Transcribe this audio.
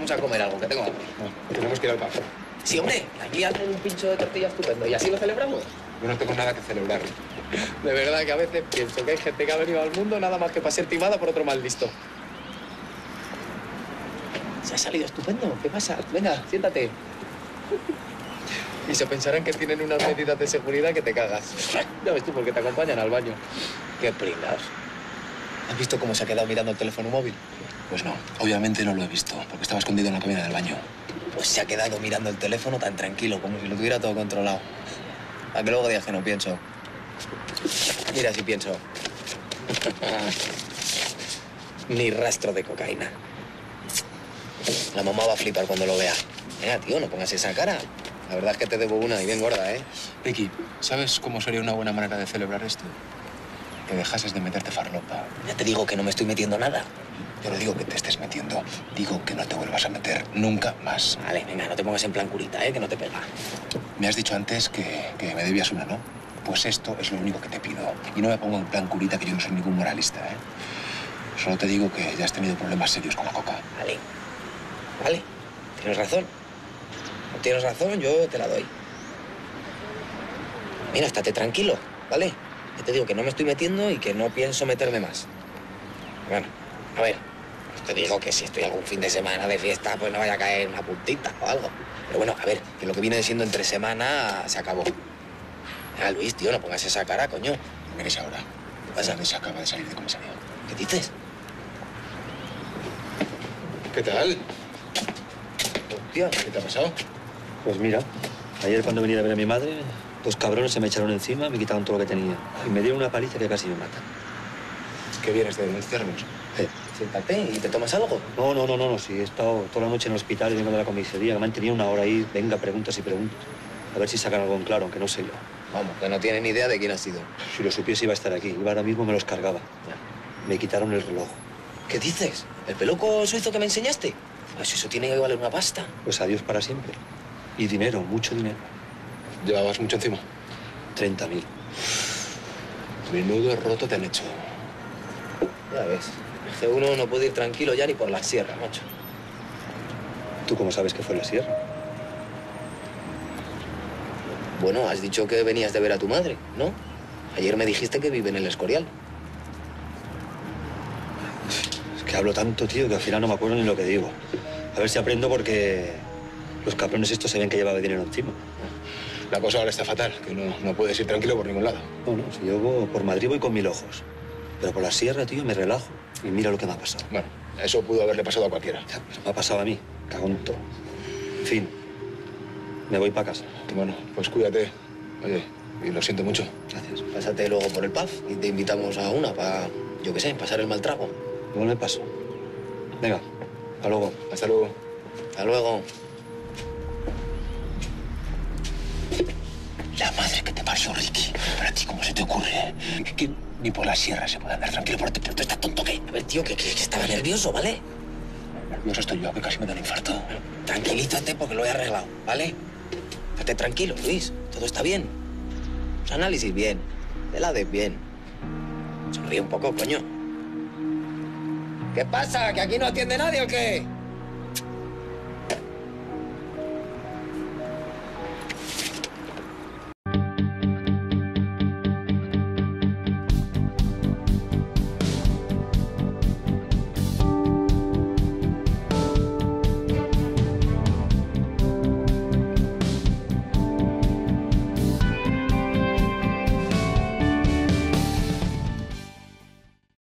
vamos a comer algo, que tengo hambre. No, tenemos que ir al pub. Sí, hombre, aquí hacen un pincho de tortilla estupendo y así lo celebramos. Yo no tengo nada que celebrar. De verdad que a veces pienso que hay gente que ha venido al mundo nada más que para ser timada por otro mal listo. Se ha salido estupendo. ¿Qué pasa? Venga, siéntate. Y se pensarán que tienen unas medidas de seguridad que te cagas. Ya ves tú, porque te acompañan al baño. Qué pringaos. ¿Has visto cómo se ha quedado mirando el teléfono móvil? Pues no, obviamente no lo he visto, porque estaba escondido en la cabina del baño. Pues se ha quedado mirando el teléfono tan tranquilo, como si lo tuviera todo controlado. A que luego digas que no pienso. Mira si pienso. Ni rastro de cocaína. La mamá va a flipar cuando lo vea. Venga, tío, no pongas esa cara. La verdad es que te debo una y bien gorda, ¿eh? Ricky, ¿sabes cómo sería una buena manera de celebrar esto? Que dejases de meterte farlopa. Ya te digo que no me estoy metiendo nada. Yo no digo que te estés metiendo, digo que no te vuelvas a meter nunca más. Vale, venga, no te pongas en plan curita, ¿eh? Que no te pega. Me has dicho antes que me debías una, ¿no? Pues esto es lo único que te pido. Y no me pongo en plan curita, que yo no soy ningún moralista, ¿eh? Solo te digo que ya has tenido problemas serios con la coca. Vale. Vale. Tienes razón. No tienes razón, yo te la doy. Mira, estate tranquilo, ¿vale? Ya te digo que no me estoy metiendo y que no pienso meterme más. Bueno, a ver, pues te digo que si estoy algún fin de semana de fiesta, pues no vaya a caer una puntita o algo. Pero bueno, a ver, que lo que viene siendo entre semana se acabó. Venga, Luis, tío, no pongas esa cara, coño. ¿Qué es ahora? ¿Qué pasa? Se acaba de salir de comisaría. ¿Qué dices? ¿Qué tal? Hostia, ¿Qué te ha pasado? Pues mira, ayer cuando venía a ver a mi madre, dos cabrones se me echaron encima, me quitaron todo lo que tenía. Y me dieron una paliza que casi me mata. ¿Qué vienes de denunciarnos? Siéntate y te tomas algo. No, sí, he estado toda la noche en el hospital y vengo de la comisaría, que me han tenido una hora ahí, venga, preguntas y preguntas. A ver si sacan algo en claro, aunque no sé yo. Vamos, que no tienen ni idea de quién ha sido. Si lo supiese iba a estar aquí, iba ahora mismo me los cargaba. Me quitaron el reloj. ¿Qué dices? ¿El peluco suizo que me enseñaste? Pues eso tiene que valer una pasta. Pues adiós para siempre. Y dinero, mucho dinero. ¿Llevabas mucho encima? 30.000. Menudo roto te han hecho. Ya ves, es que uno no puede ir tranquilo ya ni por la sierra, macho. ¿Tú cómo sabes que fue la sierra? Bueno, has dicho que venías de ver a tu madre, ¿no? Ayer me dijiste que vive en el Escorial. Es que hablo tanto, tío, que al final no me acuerdo ni lo que digo. A ver si aprendo porque los cabrones estos se ven que llevaba dinero encima. La cosa ahora está fatal, que no puedes ir tranquilo por ningún lado. No, si yo por Madrid voy con 1000 ojos. Pero por la sierra, tío, me relajo. Y mira lo que me ha pasado. Bueno, eso pudo haberle pasado a cualquiera. Ya, pero me ha pasado a mí. Cagón todo. En fin, me voy para casa. Bueno, pues cuídate. Oye, y lo siento mucho. Gracias. Pásate luego por el pub y te invitamos a una para, yo qué sé, pasar el mal trago. Igual me paso. Venga, hasta luego. Hasta luego. Hasta luego. La madre que te parió, Ricky. ¿Para ti cómo se te ocurre? Que ni por la sierra se puede andar tranquilo. ¿Pero tú estás tonto qué? A ver, tío, que estaba nervioso, ¿vale? Nervioso estoy yo, que casi me da un infarto. Tranquilízate porque lo he arreglado, ¿vale? Estate tranquilo, Luis. Todo está bien. Los análisis bien. De la de bien. Sonríe un poco, coño. ¿Qué pasa? ¿Que aquí no atiende nadie o qué?